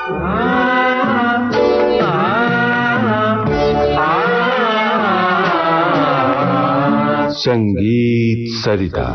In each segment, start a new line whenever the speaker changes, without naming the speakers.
संगीत सरिता।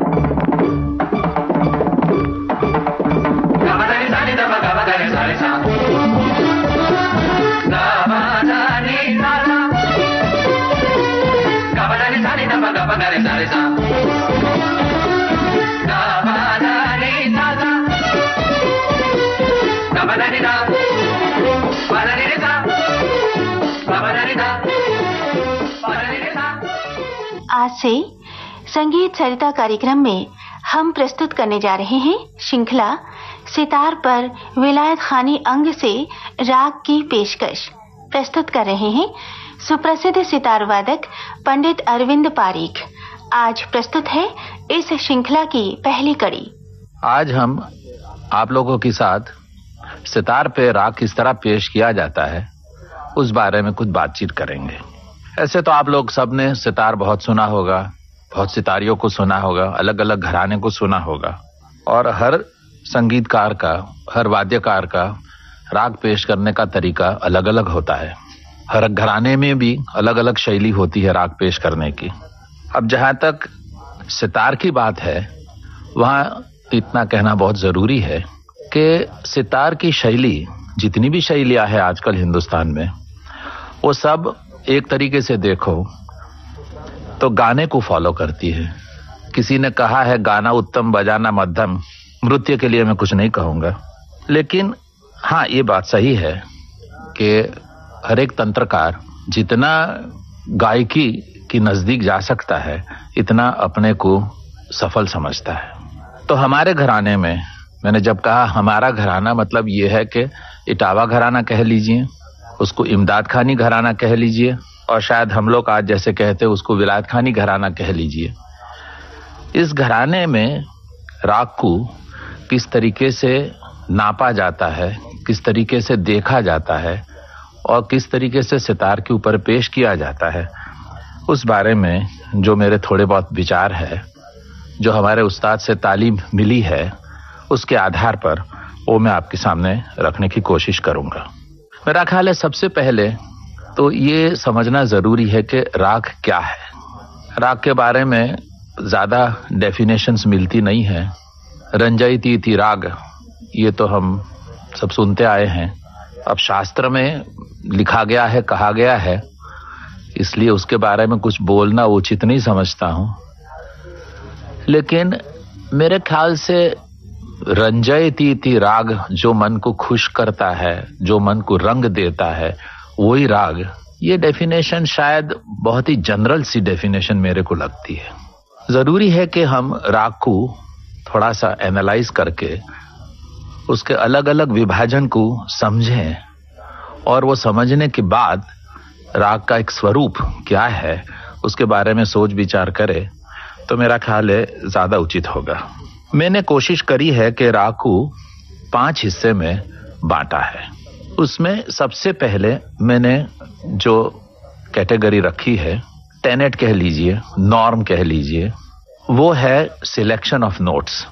आज से संगीत सरिता कार्यक्रम में हम प्रस्तुत करने जा रहे हैं श्रृंखला सितार पर विलायत खानी अंग से राग की पेशकश। प्रस्तुत कर रहे हैं सुप्रसिद्ध सितार वादक पंडित अरविंद पारीक। आज प्रस्तुत है इस श्रृंखला की पहली कड़ी।
आज हम आप लोगों के साथ सितार पे राग किस तरह पेश किया जाता है उस बारे में कुछ बातचीत करेंगे। ऐसे तो आप लोग सब ने सितार बहुत सुना होगा, बहुत सितारियों को सुना होगा, अलग अलग घराने को सुना होगा, और हर संगीतकार का, हर वाद्यकार का राग पेश करने का तरीका अलग अलग होता है। हर घराने में भी अलग अलग शैली होती है राग पेश करने की। अब जहां तक सितार की बात है, वहां इतना कहना बहुत जरूरी है कि सितार की शैली, जितनी भी शैलियां हैं आजकल हिंदुस्तान में, वो सब एक तरीके से देखो तो गाने को फॉलो करती है। किसी ने कहा है गाना उत्तम बजाना मध्यम, नृत्य के लिए मैं कुछ नहीं कहूंगा, लेकिन हाँ ये बात सही है कि हर एक तंत्रकार जितना गायकी की नजदीक जा सकता है इतना अपने को सफल समझता है। तो हमारे घराने में, मैंने जब कहा हमारा घराना, मतलब ये है कि इटावा घराना कह लीजिए, उसको इमदाद खानी घराना कह लीजिए, और शायद हम लोग आज जैसे कहते हैं उसको विलायत खानी घराना कह लीजिए। इस घराने में राग को किस तरीके से नापा जाता है, किस तरीके से देखा जाता है और किस तरीके से सितार के ऊपर पेश किया जाता है, उस बारे में जो मेरे थोड़े बहुत विचार है, जो हमारे उस्ताद से तालीम मिली है, उसके आधार पर वो मैं आपके सामने रखने की कोशिश करूंगा। मेरा ख्याल है सबसे पहले तो ये समझना जरूरी है कि राग क्या है। राग के बारे में ज्यादा डेफिनेशंस मिलती नहीं है। रंजयती थी राग, ये तो हम सब सुनते आए हैं। अब शास्त्र में लिखा गया है, कहा गया है, इसलिए उसके बारे में कुछ बोलना उचित नहीं समझता हूं। लेकिन मेरे ख्याल से रंजयती थी राग, जो मन को खुश करता है, जो मन को रंग देता है, वही राग। ये डेफिनेशन शायद बहुत ही जनरल सी डेफिनेशन मेरे को लगती है। जरूरी है कि हम राग को थोड़ा सा एनालाइज करके उसके अलग अलग विभाजन को समझें, और वो समझने के बाद राग का एक स्वरूप क्या है उसके बारे में सोच विचार करें तो मेरा ख्याल है ज्यादा उचित होगा। मैंने कोशिश करी है कि राग को 5 हिस्से में बांटा है। उसमें सबसे पहले मैंने जो कैटेगरी रखी है, टेनेट कह लीजिए, नॉर्म कह लीजिए, वो है सिलेक्शन ऑफ नोट्स।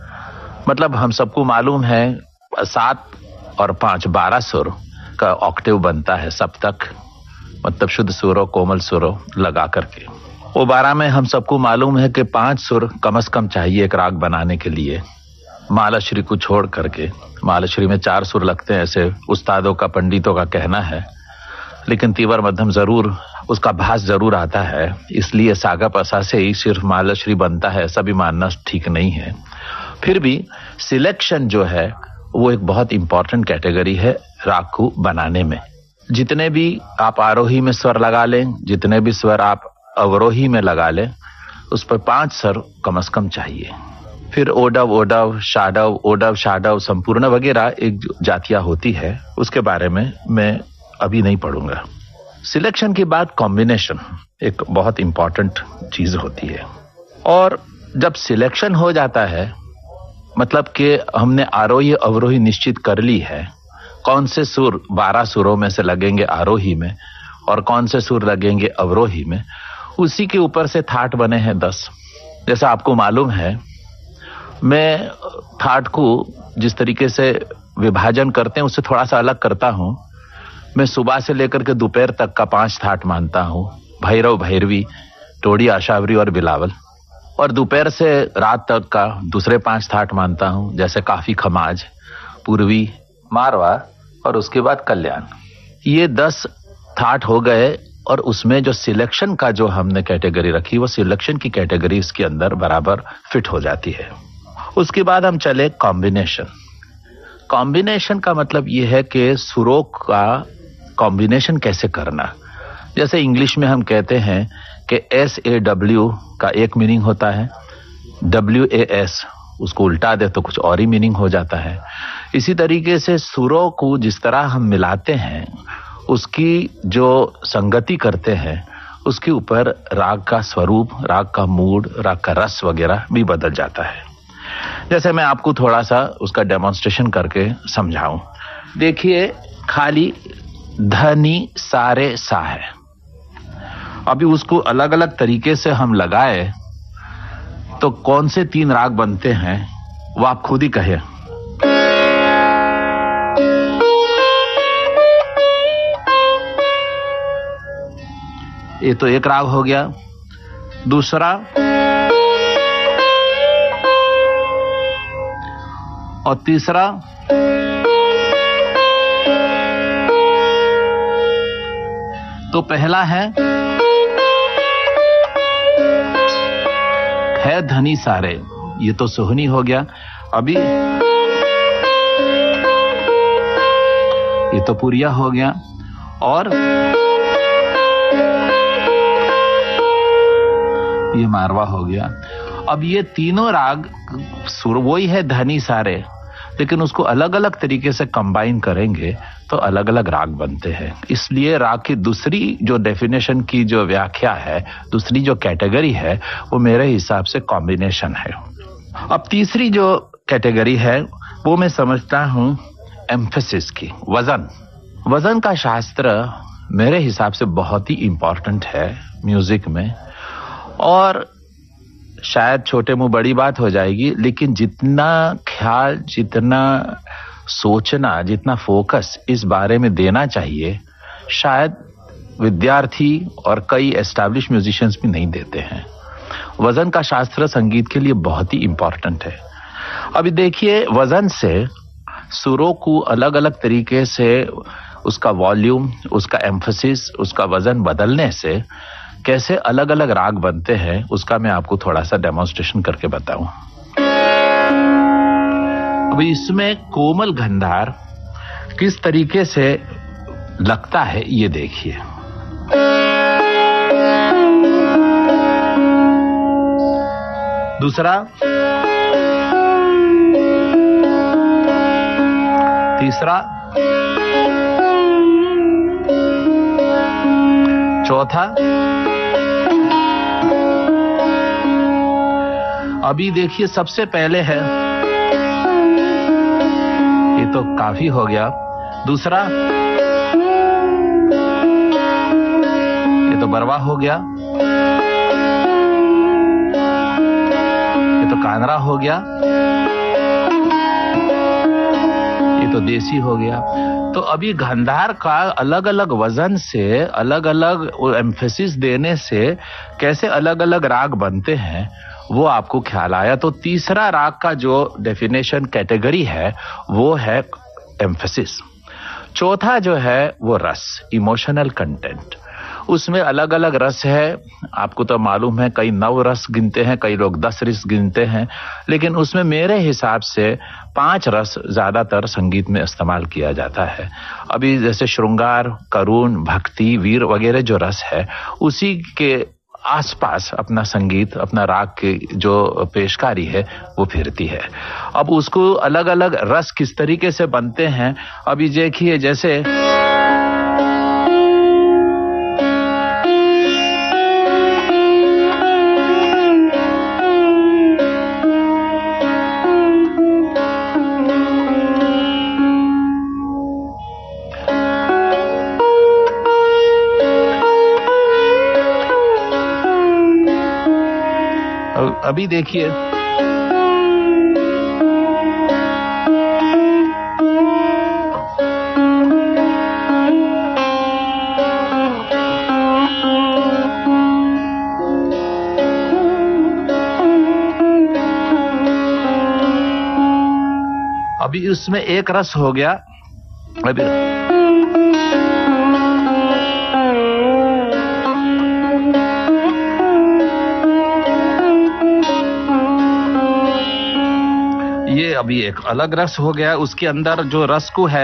मतलब हम सबको मालूम है 7 और 5 12 सुर का ऑक्टेव बनता है सप्तक, मतलब शुद्ध सुरों, कोमल सुरों लगा करके। वो 12 में हम सबको मालूम है कि 5 सुर कम से कम चाहिए एक राग बनाने के लिए, मालाश्री को छोड़ करके। मालाश्री में 4 सुर लगते हैं, ऐसे उस्तादों का, पंडितों का कहना है, लेकिन तीवर मध्यम जरूर उसका भास जरूर आता है, इसलिए सागा पसा से ही सिर्फ मालाश्री बनता है, ऐसा भी मानना ठीक नहीं है। फिर भी सिलेक्शन जो है वो एक बहुत इंपॉर्टेंट कैटेगरी है राग को बनाने में। जितने भी आप आरोही में स्वर लगा लें, जितने भी स्वर आप अवरोही में लगा लें, उस पर 5 स्वर कम से कम चाहिए। फिर ओडव, ओडव, शाडव, ओडव, शाडव, संपूर्ण वगैरह एक जातियां होती है, उसके बारे में मैं अभी नहीं पढ़ूंगा। सिलेक्शन के बाद कॉम्बिनेशन एक बहुत इंपॉर्टेंट चीज होती है, और जब सिलेक्शन हो जाता है, मतलब कि हमने आरोही अवरोही निश्चित कर ली है, कौन से सुर 12 सुरों में से लगेंगे आरोही में और कौन से सुर लगेंगे अवरोही में, उसी के ऊपर से थाट बने हैं 10। जैसा आपको मालूम है, मैं थाट को जिस तरीके से विभाजन करते हैं उससे थोड़ा सा अलग करता हूं। मैं सुबह से लेकर के दोपहर तक का 5 ठाट मानता हूं, भैरव भैरवी, टोड़ी आशावरी और बिलावल। और दोपहर से रात तक का दूसरे 5 ठाट मानता हूं, जैसे काफी खमाज, पूर्वी, मारवा और उसके बाद कल्याण। ये 10 ठाट हो गए। और उसमें जो सिलेक्शन का जो हमने कैटेगरी रखी, वो सिलेक्शन की कैटेगरी इसके अंदर बराबर फिट हो जाती है। उसके बाद हम चले कॉम्बिनेशन। कॉम्बिनेशन का मतलब ये है कि सुरों का कॉम्बिनेशन कैसे करना। जैसे इंग्लिश में हम कहते हैं कि SAW का एक मीनिंग होता है, WAS उसको उल्टा दे तो कुछ और ही मीनिंग हो जाता है। इसी तरीके से सुरों को जिस तरह हम मिलाते हैं, उसकी जो संगति करते हैं, उसके ऊपर राग का स्वरूप, राग का मूड, राग का रस वगैरह भी बदल जाता है। जैसे मैं आपको थोड़ा सा उसका डेमोन्स्ट्रेशन करके समझाऊं। देखिए, खाली धनी सारे सा है। अभी उसको अलग अलग तरीके से हम लगाए तो कौन से 3 राग बनते हैं वो आप खुद ही कहें। ये तो एक राग हो गया। दूसरा और तीसरा, तो पहला है धनी सारे, ये तो सोहनी हो गया। अभी ये तो पुरिया हो गया। और ये मारवा हो गया। अब ये तीनों राग सुर वही है धनी सारे, लेकिन उसको अलग अलग तरीके से कंबाइन करेंगे तो अलग अलग राग बनते हैं। इसलिए राग की दूसरी जो डेफिनेशन की जो व्याख्या है, दूसरी जो कैटेगरी है, वो मेरे हिसाब से कॉम्बिनेशन है। अब तीसरी जो कैटेगरी है वो मैं समझता हूं एम्फेसिस की, वजन। वजन का शास्त्र मेरे हिसाब से बहुत ही इंपॉर्टेंट है म्यूजिक में। और शायद छोटे मुंह बड़ी बात हो जाएगी, लेकिन जितना ख्याल, जितना सोचना, जितना फोकस इस बारे में देना चाहिए, शायद विद्यार्थी और कई एस्टैब्लिश म्यूजिशियंस भी नहीं देते हैं। वजन का शास्त्र संगीत के लिए बहुत ही इंपॉर्टेंट है। अभी देखिए, वजन से सुरों को अलग अलग तरीके से उसका वॉल्यूम, उसका एम्फसिस, उसका वजन बदलने से कैसे अलग अलग राग बनते हैं, उसका मैं आपको थोड़ा सा डेमोन्स्ट्रेशन करके बताऊं। अब इसमें कोमल गंधार किस तरीके से लगता है ये देखिए। दूसरा, तीसरा, चौथा। अभी देखिए, सबसे पहले है, ये तो काफी हो गया। दूसरा, ये तो बरवा हो गया। ये तो कानरा हो गया। ये तो देसी हो गया। तो अभी गंधार का अलग अलग वजन से, अलग अलग एम्फेसिस देने से कैसे अलग अलग राग बनते हैं वो आपको ख्याल आया। तो तीसरा राग का जो डेफिनेशन कैटेगरी है वो है एम्फेसिस। चौथा जो है वो रस, इमोशनल कंटेंट। उसमें अलग अलग रस है, आपको तो मालूम है, कई 9 रस गिनते हैं, कई लोग 10 रस गिनते हैं, लेकिन उसमें मेरे हिसाब से 5 रस ज्यादातर संगीत में इस्तेमाल किया जाता है। अभी जैसे श्रृंगार, करुण, भक्ति, वीर वगैरह जो रस है, उसी के आसपास अपना संगीत, अपना राग की जो पेशकारी है वो फिरती है। अब उसको अलग अलग रस किस तरीके से बनते हैं, अभी देखिए, जैसे अभी देखिए, उसमें एक रस हो गया। अभी ये अभी एक अलग रस हो गया, उसके अंदर जो रस को है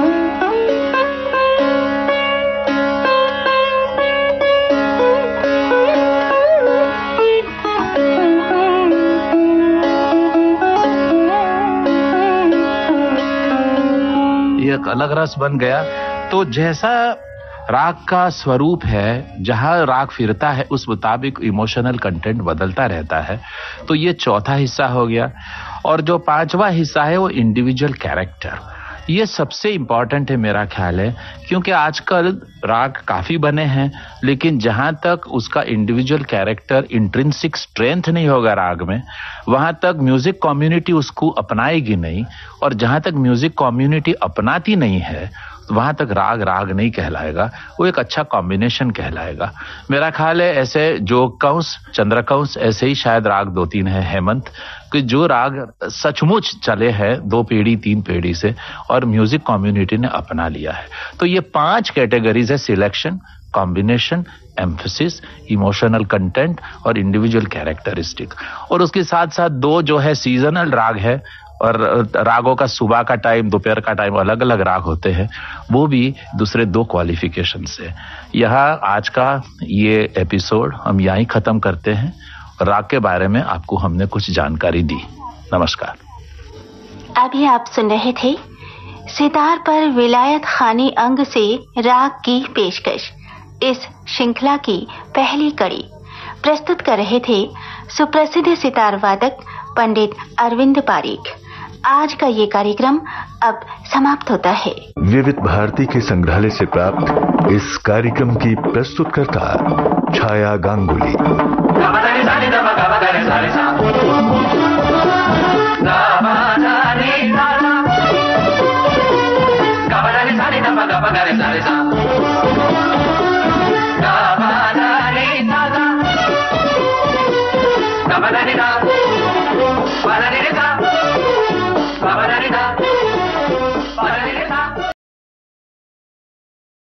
ये एक अलग रस बन गया। तो जैसा राग का स्वरूप है, जहां राग फिरता है उस मुताबिक इमोशनल कंटेंट बदलता रहता है। तो ये चौथा हिस्सा हो गया। और जो पांचवा हिस्सा है वो इंडिविजुअल कैरेक्टर। ये सबसे इंपॉर्टेंट है मेरा ख्याल है, क्योंकि आजकल राग काफी बने हैं, लेकिन जहां तक उसका इंडिविजुअल कैरेक्टर, इंट्रिंसिक स्ट्रेंथ नहीं होगा राग में, वहां तक म्यूजिक कम्युनिटी उसको अपनाएगी नहीं। और जहां तक म्यूजिक कम्युनिटी अपनाती नहीं है वहां तक राग राग नहीं कहलाएगा, वो एक अच्छा कॉम्बिनेशन कहलाएगा। मेरा ख्याल है ऐसे जो कंस, चंद्रकंस, ऐसे ही शायद राग 2-3 है, हेमंत, कि जो राग सचमुच चले हैं 2 पीढ़ी 3 पीढ़ी से और म्यूजिक कम्युनिटी ने अपना लिया है। तो ये 5 कैटेगरीज है: selection, combination, emphasis, emotional content और इंडिविजुअल कैरेक्टरिस्टिक। और उसके साथ साथ 2 जो है सीजनल राग है, और रागों का सुबह का टाइम, दोपहर का टाइम अलग अलग राग होते हैं, वो भी दूसरे 2 क्वालिफिकेशन से। यहाँ आज का ये एपिसोड हम यहीं खत्म करते हैं। राग के बारे में आपको हमने कुछ जानकारी दी। नमस्कार।
अभी आप सुन रहे थे सितार पर विलायत खानी अंग से राग की पेशकश, इस श्रृंखला की पहली कड़ी। प्रस्तुत कर रहे थे सुप्रसिद्ध सितार वादक पंडित अरविंद पारीक। आज का ये कार्यक्रम अब समाप्त होता है।
विविध भारती के संग्रहालय से प्राप्त इस कार्यक्रम की प्रस्तुतकर्ता छाया गांगुली।